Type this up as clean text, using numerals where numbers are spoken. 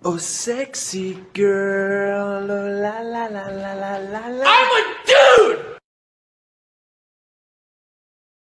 Oh, sexy girl, oh, la la la la la la la. I'm a dude!